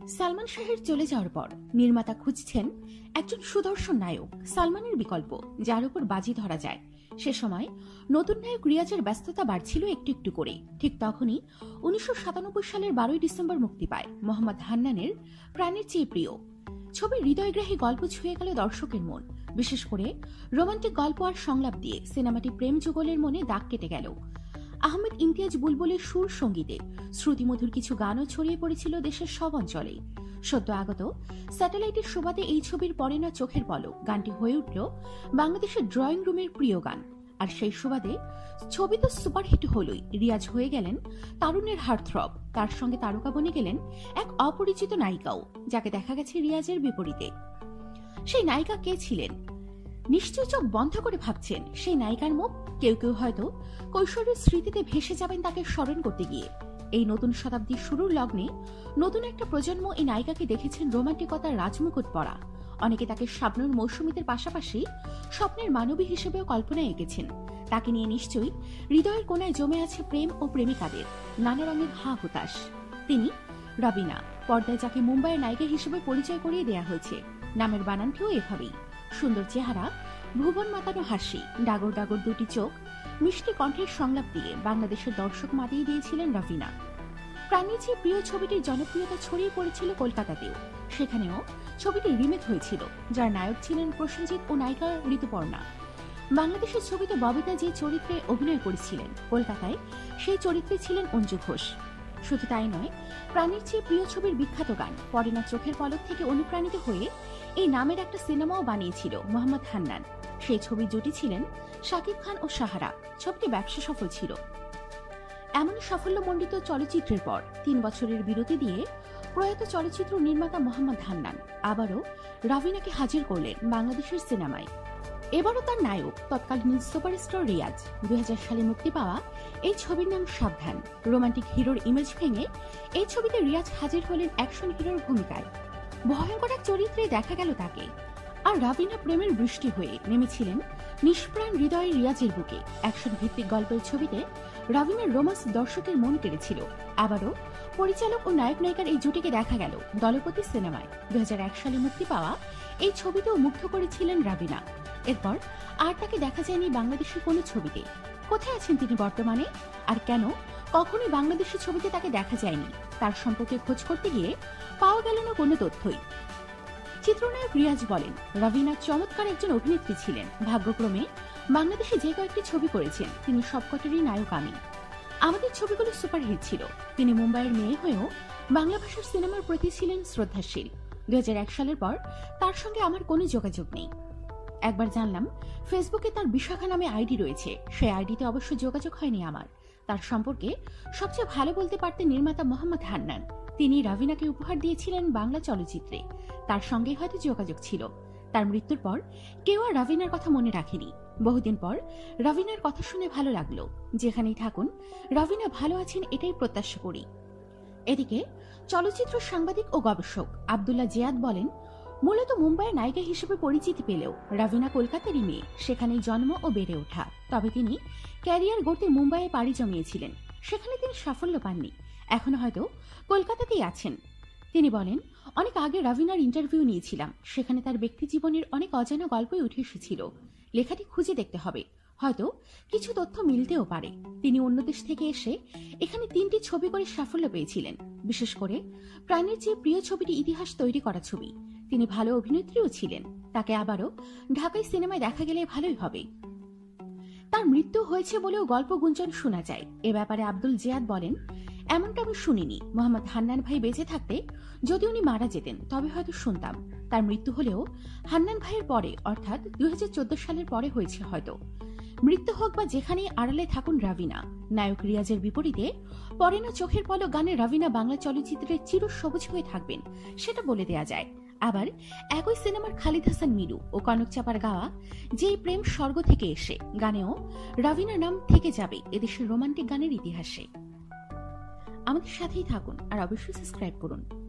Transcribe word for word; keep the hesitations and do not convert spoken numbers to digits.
সালমান শাহের চলে যাওয়ার পর নির্মাতা খুঁজছেন একজন সুদর্শন নায়ক, সালমানের বিকল্প যার উপর বাজি ধরা যায়। সে সময় নতুন নায়ক রিয়াজের ব্যস্ততা বাড়ছিল একটু একটু করে। ঠিক তখনই উনিশশো সাতানব্বই সালের বারোই ডিসেম্বর মুক্তি পায় মোহাম্মদ হান্নানের প্রাণের চেয়ে প্রিয়। ছবির হৃদয়গ্রাহী গল্প ছুঁয়ে গেল দর্শকের মন। বিশেষ করে রোমান্টিক গল্প আর সংলাপ দিয়ে সিনেমাটি প্রেম যুগলের মনে দাগ কেটে গেল। আহমেদ ইমতিয়াজ বুলবুলের সুর সঙ্গীতে শ্রুতিমধুর কিছু গানও ছড়িয়ে পড়েছিল দেশের সব অঞ্চলে। সদ্য আগত স্যাটেলাইটের সুবাদে এই ছবির পরে না চোখের পলক গানটি হয়ে উঠল বাংলাদেশের ড্রয়িং রুমের প্রিয় গান। আর সেই সুবাদে ছবি তো সুপারহিট হলই, রিয়াজ হয়ে গেলেন তারুণ্যের হার্টথ্রব। তার সঙ্গে তারকা বনে গেলেন এক অপরিচিত নায়িকাও, যাকে দেখা গেছে রিয়াজের বিপরীতে। সেই নায়িকা কে ছিলেন? নিশ্চয় চোখ বন্ধ করে ভাবছেন সেই নায়িকার মুখ। কেউ কেউ হয়তো কৈশোরের স্মৃতিতে ভেসে যাবেন তাকে স্মরণ করতে গিয়ে। এই নতুন শতাব্দীর শুরুর লগ্নে নতুন একটা প্রজন্ম এই নায়িকাকে দেখেছেন রোমান্টিকতার রাজমুকুট পরা। অনেকে তাকে শাবনূর মৌসুমীদের পাশাপাশি স্বপ্নের মানবী হিসেবেও কল্পনায় এঁকেছেন। তাকে নিয়ে নিশ্চয়ই হৃদয়ের কোনায় জমে আছে প্রেম ও প্রেমিকাদের নানা রঙের হা হুতাশ। তিনি রবিনা, পর্দায় যাকে মুম্বাইয়ের নায়িকা হিসেবে পরিচয় করিয়ে দেয়া হয়েছে। নামের বানানটিও এভাবেই। সুন্দর চেহারা, ভুবন মাতানো হাসি, ডাগর ডাগর দুটি চোখ, মিষ্টি কণ্ঠের সংলাপ দিয়ে বাংলাদেশের দর্শক মাতিয়ে দিয়েছিলেন রবিনা। প্রাণের চেয়ে প্রিয় ছবিটির জনপ্রিয়তা ছড়িয়ে পড়েছিল কলকাতাতেও। সেখানেও ছবিটি রিমেক হয়েছিল, যার নায়ক ছিলেন প্রসেনজিৎ ও নায়িকা ঋতুপর্ণা। বাংলাদেশের ছবিতে ববিতা যে চরিত্রে অভিনয় করেছিলেন, কলকাতায় সেই চরিত্রে ছিলেন অঞ্জু ঘোষ। শুধু তাই নয়, প্রাণের চেয়ে প্রিয় ছবির বিখ্যাত গান পরে না চোখের পলক থেকে অনুপ্রাণিত হয়ে এই নামের একটা সিনেমাও বানিয়েছিল মোহাম্মদ হান্নান। সেই ছবির জুটি ছিলেন শাকিব খান ও সাহারা। ছবিটি ব্যবসা সফল ছিল। এমন সাফল্যমণ্ডিত চলচ্চিত্রের পর তিন বছরের বিরতি দিয়ে প্রয়াত চলচ্চিত্র নির্মাতা মোহাম্মদ হান্নান আবারও রবিনাকে হাজির করলেন বাংলাদেশের সিনেমায়। এবারও তার নায়ক তৎকালীন সুপারস্টার রিয়াজ। দুই হাজার সালে মুক্তি পাওয়া এই ছবির নাম সাবধান। রোমান্টিক হিরোর ইমেজ ভেঙে এই ছবিতে রিয়াজ হাজির হলেন অ্যাকশন হিরোর ভূমিকায়। ভয়ঙ্কর এক চরিত্রে দেখা গেল তাকে। আর রবিনা প্রেমের বৃষ্টি হয়ে নেমেছিলেন নিষ্প্রাণ হৃদয়ের রিয়াজের বুকে। অ্যাকশন ভিত্তিক গল্পের ছবিতে রবিনার রোমান্স দর্শকের মন কেড়েছিল। আবারও পরিচালক ও নায়ক নায়িকার এই জুটিকে দেখা গেল দলপতি সিনেমায়। দুই হাজার এক সালে মুক্তি পাওয়া এই ছবিতেও মুগ্ধ করেছিলেন রবিনা। এরপর আর তাকে দেখা যায়নি বাংলাদেশের কোনো ছবিতে। কোথায় আছেন তিনি বর্তমানে, আর কেন কখনোই বাংলাদেশের ছবিতে তাকে দেখা যায়নি, তার সম্পর্কে খোঁজ করতে গিয়ে পাওয়া গেল না কোনো তথ্যই। চিত্রনায়ক রিয়াজ বলেন, রবিনা চমৎকার একজন অভিনেত্রী ছিলেন। ভাগ্যক্রমে বাংলাদেশে যে কয়েকটি ছবি করেছেন তিনি সবকটারই নায়ক আমি। আমাদের ছবিগুলো সুপারহিট ছিল। তিনি মুম্বাইয়ের মেয়ে হয়েও বাংলা ভাষার সিনেমার প্রতি ছিলেন শ্রদ্ধাশীল। দুই হাজার এক সালের পর তার সঙ্গে আমার কোনো যোগাযোগ নেই। একবার জানলাম ফেসবুকে তার বিশাখা নামে আইডি রয়েছে। সেই আইডিতে অবশ্য যোগাযোগ হয়নি আমার। তার সম্পর্কে সবচেয়ে ভালো বলতে পারতেন নির্মাতা মোহাম্মদ হান্নান। তিনি রবিনাকে উপহার দিয়েছিলেন বাংলা চলচ্চিত্রে। তার সঙ্গে হয়তো যোগাযোগ ছিল। তার মৃত্যুর পর কেউ আর রবিনার কথা মনে রাখেনি। বহুদিন পর রবিনার কথা শুনে ভালো লাগলো। যেখানেই থাকুন রবিনা ভালো আছেন এটাই প্রত্যাশা করি। এদিকে চলচ্চিত্র সাংবাদিক ও গবেষক আব্দুল্লাহ জিয়াদ বলেন, মূলত মুম্বাইয়ের নায়িকা হিসেবে পরিচিতি পেলেও রবিনা কলকাতারই মেয়ে। সেখানেই জন্ম ও বেড়ে ওঠা। তবে তিনি ক্যারিয়ার গড়তে মুম্বাইয়ে পাড়ি জমিয়েছিলেন। সেখানে তিনি সাফল্য পাননি। এখনো হয়তো কলকাতাতেই আছেন। তিনি বলেন, অনেক আগে রবিনার ইন্টারভিউ নিয়েছিলাম। সেখানে তার ব্যক্তি জীবনের অনেক অজানা গল্পই উঠে এসেছিল। লেখাটি খুঁজে দেখতে হবে, হয়তো কিছু তথ্য মিলতেও পারে। তিনি অন্য দেশ থেকে এসে এখানে তিনটি ছবি করে সাফল্য পেয়েছিলেন। বিশেষ করে প্রাণের চেয়ে প্রিয় ছবিটি ইতিহাস তৈরি করা ছবি। তিনি ভালো অভিনেত্রীও ছিলেন। তাকে আবারও ঢাকায় সিনেমায় দেখা গেলে ভালোই হবে। তার মৃত্যু হয়েছে বলেও গল্প গুঞ্জন শোনা যায়। এ ব্যাপারে আব্দুল জিয়াদ বলেন, এমনটা আমি শুনিনি। মোহাম্মদ হান্নান ভাই বেঁচে থাকতে যদি উনি মারা যেতেন তবে হয়তো শুনতাম। তার মৃত্যু হলেও হান্নান ভাইয়ের পরে, অর্থাৎ দুই হাজার চোদ্দ সালের পরে হয়েছে হয়তো। মৃত্যু হোক বা যেখানেই আড়ালে থাকুন রবিনা। নায়ক রিয়াজের বিপরীতে পরে না চোখের পলক গানে রবিনা বাংলা চলচ্চিত্রের চির সবুজ হয়ে থাকবেন, সেটা বলে দেয়া যায়। আবার একই সিনেমার খালিদ হাসান মিরু ও কনক চাপার গাওয়া যেই প্রেম স্বর্গ থেকে এসে গানেও রবিনার নাম থেকে যাবে এদেশের রোমান্টিক গানের ইতিহাসে। আমাদের সাথেই থাকুন আর অবশ্যই সাবস্ক্রাইব করুন।